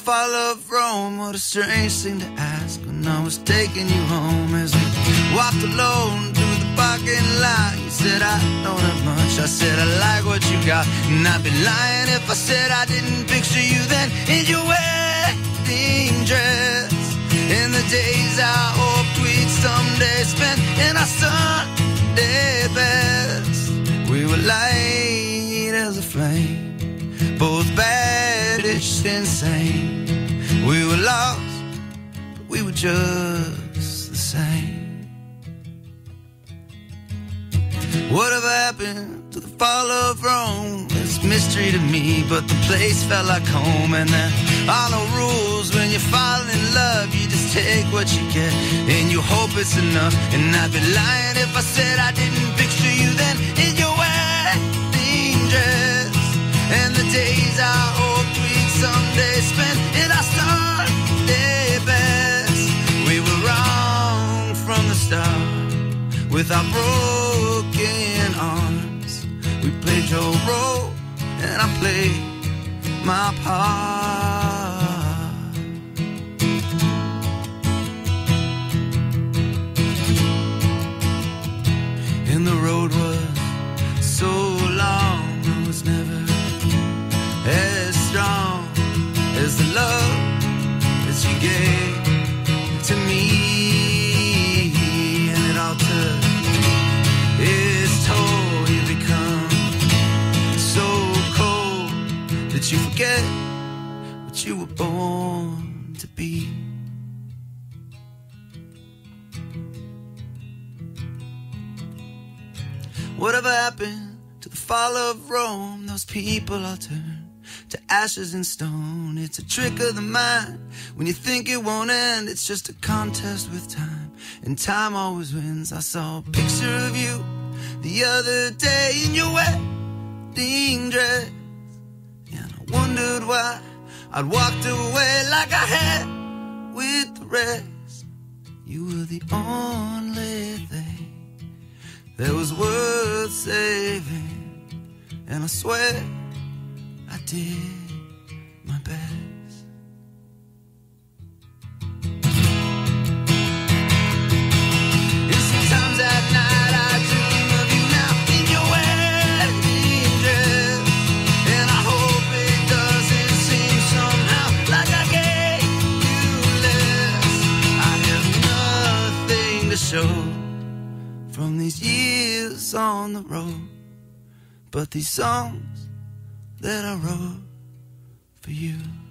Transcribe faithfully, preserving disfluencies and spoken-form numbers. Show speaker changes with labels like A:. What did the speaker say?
A: fall of Rome. What a strange thing to ask when I was taking you home. As we walked alone through the parking lot, you said I don't have much. I said I like what you got, and I'd be lying if I said I didn't picture you then in your wedding dress. In the days I hoped we'd someday spend in our Sunday best. We were light as a flame, both banished and sane. We were lost, but we were just the same. Whatever happened to the fall of Rome? It's mystery to me, but the place felt like home. And there are no rules when you fall in love. You just take what you get, and you hope it's enough. And I'd be lying if I said I didn't picture you then in your wedding dress. And the days I hoped we'd someday spend in our Sunday best. We were wrong from the start with our broken arms. We played your role and I played my part. And the road was so long, I was never as strong as the love that you gave to me. And it all took its toll. You become so cold that you forget what you were born to be. Whatever happened to the fall of Rome? Those people all turned to ashes and stone. It's a trick of the mind. When you think it won't end, it's just a contest with time, and time always wins. I saw a picture of you the other day in your wedding dress, and I wondered why I'd walked away like I had with the rest. You were the only thing that was worth saving, and I swear I did my best. And sometimes at night I dream of you now in your wedding dress, and I hope it doesn't seem somehow like I gave you less. I have nothing to show from these years on the road, but these songs that I wrote for you.